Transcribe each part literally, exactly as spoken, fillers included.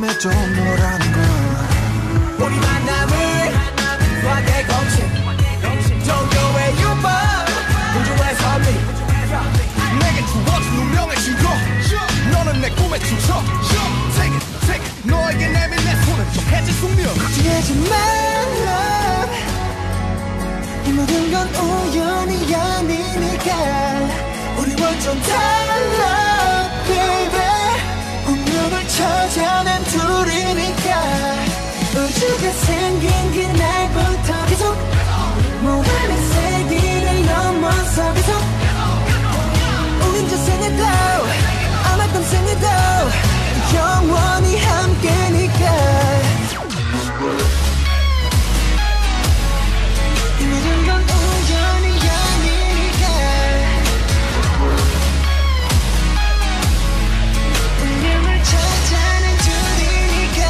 밤에 좀 너라는 걸. 우리 만남을 수학의 공식 종교의 유법 우주의 선미 내게 주어진 운명의 신고 너는 내 꿈의 주석. Take it, take it. 너에게 내민 내 손은 좀 해질 숙명. 걱정하지 마 이 모든 건 우연이 아니니까 우리 완전 달라 baby 운명을 찾아낸 둘이니까 우주가 생긴 그날부터 계속 모험의 세계를 넘어서 계속 우린 저 생에도 아마 땀 생에도 영원히 함께니까 이 모든 건 우연이 아니니까 운명을 찾아낸 둘이니까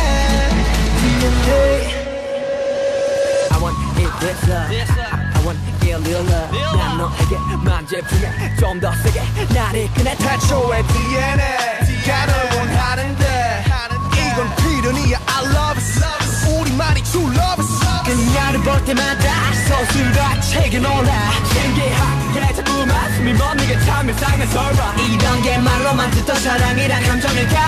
I want it this love I want it real love 난 너에게만 집중해 좀 더 세게 날 이끄네 태초의 디엔에이가 널 원하는데 이건 필연이야 I love it 우리만이 true love it 그녀를 볼 때마다 서술과 책에 놀라 신기하게 자꾸만 숨이 멎는 참 일상의 설화 이런 게 말로만 듣던 사랑이란 감정일까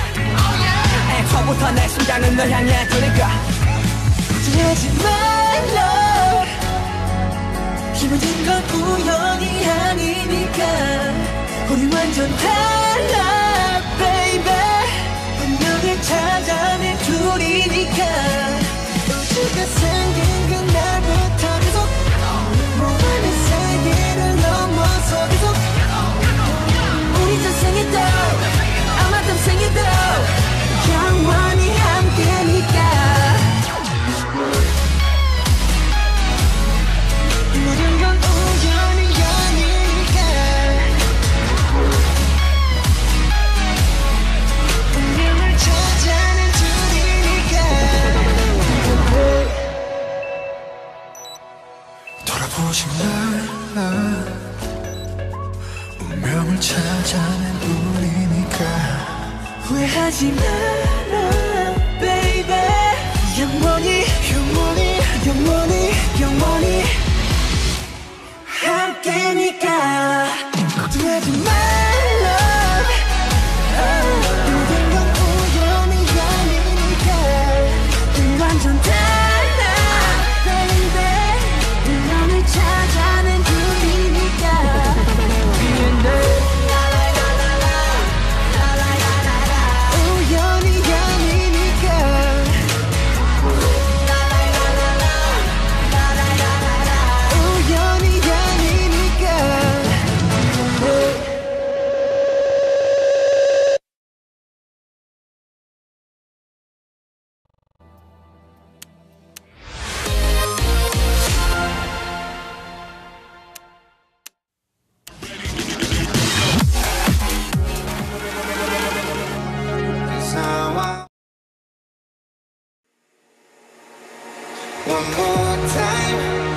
애초부터 내 심장은 널 향해 두니까 걱정하지 말라 이 모든 건 우연이 아니니까 우리 완전 달라 baby 운명을 찾아낸 둘이니까 우주가 생긴 그날부터 계속 모험의 세계를 넘어서 계속 우리 전생에도 아마 땀생에도 영원히 함께니까 이 모든 건 우연이 아니니까 운명을 찾아낸 둘이니까 돌아보지 마 운명을 찾아낸 우리니까 후회하지 마라 baby 영원히 영원히 영원히 영원히 함께니까 걱정하지 말라 이 모든 건 우연이 아니니까 우리 완전 달라 baby 운명을 찾아낸 둘이니까 우연이 아니니까 우연이 아니니까 One more time